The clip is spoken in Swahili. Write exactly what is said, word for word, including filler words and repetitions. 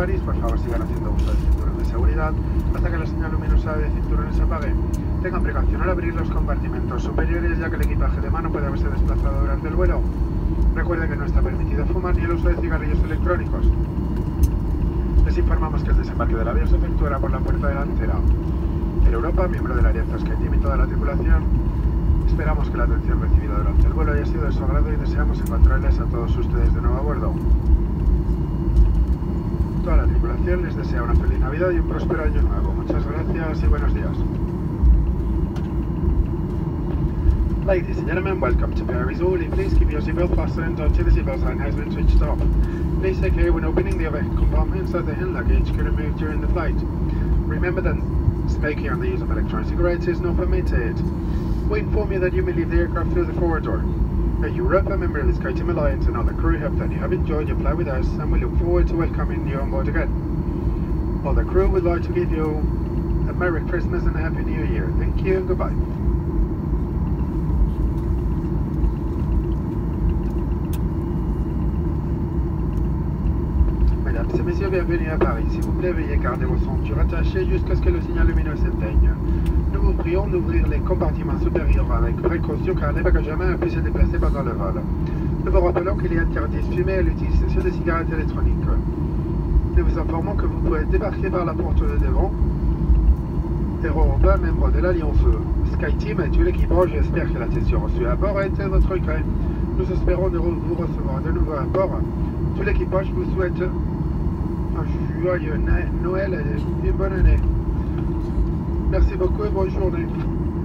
París, por favor sigan haciendo uso del cinturón de seguridad hasta que la señal luminosa de cinturones se apague. Tengan precaución al abrir los compartimentos superiores, ya que el equipaje de mano puede haberse desplazado durante el vuelo. Recuerden que no está permitido fumar ni el uso de cigarrillos electrónicos. Les informamos que el desembarque del avión se efectuará por la puerta delantera. Air Europa, miembro del área SkyTeam y toda la tripulación, esperamos que la atención recibida durante el vuelo haya sido de su agrado y deseamos encontrarles a todos ustedes de nuevo a bordo. Toda la tripulación les desea una feliz Navidad y un próspero año nuevo. Muchas gracias y buenos días. Ladies and gentlemen, welcome to Paris Orly. Please keep your seatbelt fastened until the seatbelt sign has been switched off. Please take care when opening the overhead compartments as the hand luggage can be removed during the flight. Remember that smoking and the use of electronic cigarettes is not permitted. We inform you that you may leave the aircraft through the forward door. At Europe, a member of the SkyTeam Alliance and all the crew hope that you have enjoyed your flight with us and we look forward to welcoming you on board again. All the crew would like to give you a Merry Christmas and a Happy New Year. Thank you and goodbye. Mesdames et messieurs, bienvenue à Paris. S'il vous plaît, veuillez garder vos ceintures attachées jusqu'à ce que le signal lumineux s'éteigne. Nous vous prions d'ouvrir les compartiments supérieurs avec précaution car les bagages à main puissent se déplacer pendant le vol. Nous vous rappelons qu'il est interdit de fumer et l'utilisation des cigarettes électroniques. Nous vous informons que vous pouvez débarquer par la porte de devant. Air Europa, membre de l'Alliance SkyTeam et tout l'équipage, j'espère que l'attention reçue à bord a été votre recueil. Nous espérons de vous recevoir de nouveau à bord. Tout l'équipage vous souhaite un joyeux Noël et une bonne année. Merci beaucoup et bonne journée.